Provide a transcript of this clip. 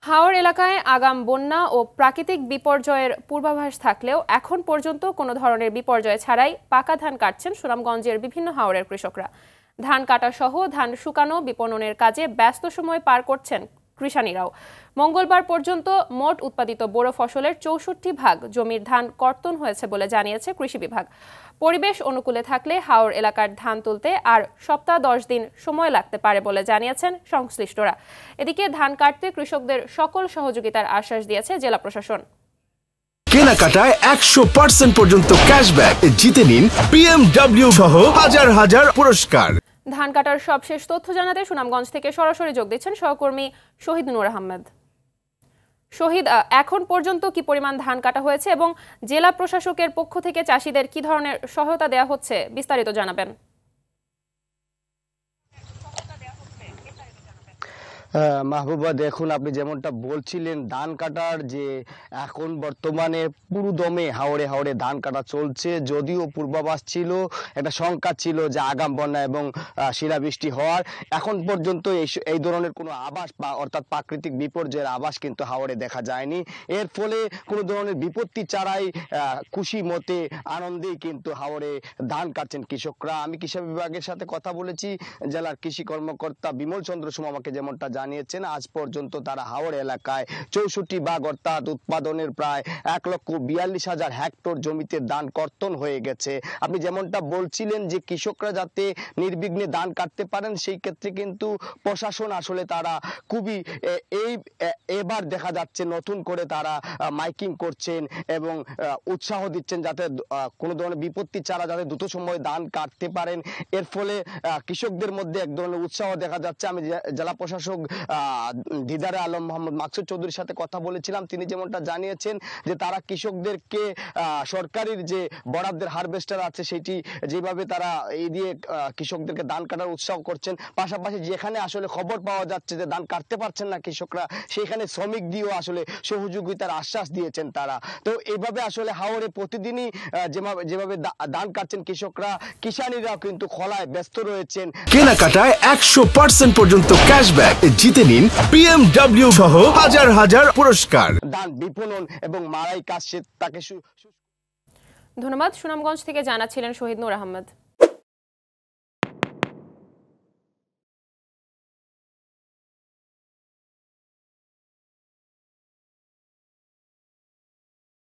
হাওড় এলাকায় আগাম বন্যা ও প্রাকৃতিক বিপর্যয়ের পূর্বাভাস থাকলেও এখন পর্যন্ত কোনো ধরনের বিপর্যয় ছাড়াই পাকা ধান কাটছেন সুনামগঞ্জের বিভিন্ন হাওড়ের কৃষকরা। ধান কাটা সহ ধান শুকানো বিপণনের কাজে ব্যস্ত সময় পার করছেন কৃষানীরাও। মঙ্গলবার পর্যন্ত মোট উৎপাদিত বোরো ফসলের ৬৪% জমির ধান কর্তন হয়েছে বলে জানিয়েছে কৃষি বিভাগ। পরিবেশ অনুকূলে থাকলে হাওড় এলাকার ধান তুলতে আর সপ্তাহ ১০ দিন সময় লাগতে পারে বলে জানিয়েছেন সংশ্লিষ্টরা। এদিকে ধান কাটতে কৃষকদের সকল সহযোগিতার আশ্বাস দিয়েছে জেলা প্রশাসন। কেনাকাটায় ১০০% পর্যন্ত ক্যাশব্যাক জিতে নিন BMW সহ হাজার হাজার পুরস্কার। ধান কাটার সবশেষ তথ্য জানাতে সুনামগঞ্জ থেকে সরাসরি যোগ দিচ্ছেন সহকর্মী শহীদ নূর আহমেদ। শহীদ, এখন পর্যন্ত কি পরিমাণ ধান কাটা হয়েছে এবং জেলা প্রশাসকের পক্ষ থেকে চাষিদের কি ধরনের সহায়তা দেওয়া হচ্ছে, বিস্তারিত জানাবেন। মাহবুবা, দেখুন আপনি যেমনটা বলছিলেন, ধান কাটার যে এখন বর্তমানে পুরো দমে হাওড়ে হাওড়ে ধান কাটা চলছে। যদিও পূর্বাভাস ছিল, একটা শঙ্কা ছিল যে আগাম বন্যা এবং শিলাবৃষ্টি হওয়ার, এখন পর্যন্ত এই ধরনের কোনো আভাস বা অর্থাৎ প্রাকৃতিক বিপর্যয়ের আভাস কিন্তু হাওড়ে দেখা যায়নি। এর ফলে কোনো ধরনের বিপত্তি ছাড়াই খুশি মতে আনন্দেই কিন্তু হাওড়ে ধান কাটছেন কৃষকরা। আমি কৃষি বিভাগের সাথে কথা বলেছি, জেলার কৃষি কর্মকর্তা বিমল চন্দ্র সোম আমাকে যেমনটা জানিয়েছেন, আজ পর্যন্ত তারা হাওড় এলাকায় ৬৪% অর্থাৎ উৎপাদনের প্রায় ১,৪২,০০০ হেক্টর জমিতে ধান কর্তন হয়ে গেছে। আপনি যেমনটা বলছিলেন যে কৃষকরা যাতে নির্বিঘ্নে ধান কাটতে পারেন, সেই ক্ষেত্রে কিন্তু প্রশাসন আসলে তারা খুবই এবার দেখা যাচ্ছে নতুন করে তারা মাইকিং করছেন এবং উৎসাহ দিচ্ছেন যাতে কোনো ধরনের বিপত্তি ছাড়া যাতে দ্রুত সময়ে ধান কাটতে পারেন। এর ফলে কৃষকদের মধ্যে এক ধরনের উৎসাহ দেখা যাচ্ছে। আমি জেলা প্রশাসক দিদারে আলম মোহাম্মদ মাকসুদ চৌধুরীর সাথে কথা বলেছিলাম। তিনি যেমনটা জানিয়েছেন যে তারা কৃষকদেরকে সরকারের যে বরাদ্দের হারভেস্টার আছে সেটি যেভাবে তারা এই দিয়ে কৃষকদেরকে ধান কাটার উৎসাহ করছেন, পাশাপাশি যেখানে আসলে খবর পাওয়া যাচ্ছে যে ধান কাটতে পারছেন না কৃষকরা, সেখানে শ্রমিক দিয়েও আসলে সহযোগিতার আশ্বাস দিয়েছেন তারা। তো এইভাবে আসলে হাওড়ে প্রতিদিনই যেভাবে ধান কাটছেন কৃষকরা, কিষানীরাও কিন্তু খলায় ব্যস্ত রয়েছেন। কেনাকাটায় ১০০% পর্যন্ত ক্যাশব্যাক জিতে নিন BMW সহ হাজার হাজার পুরস্কার। ধান বিপণন এবং মাড়াই কাজ তাকে ধন্যবাদ। সুনামগঞ্জ থেকে জানাচ্ছিলেন শহীদ নূর আহমেদ।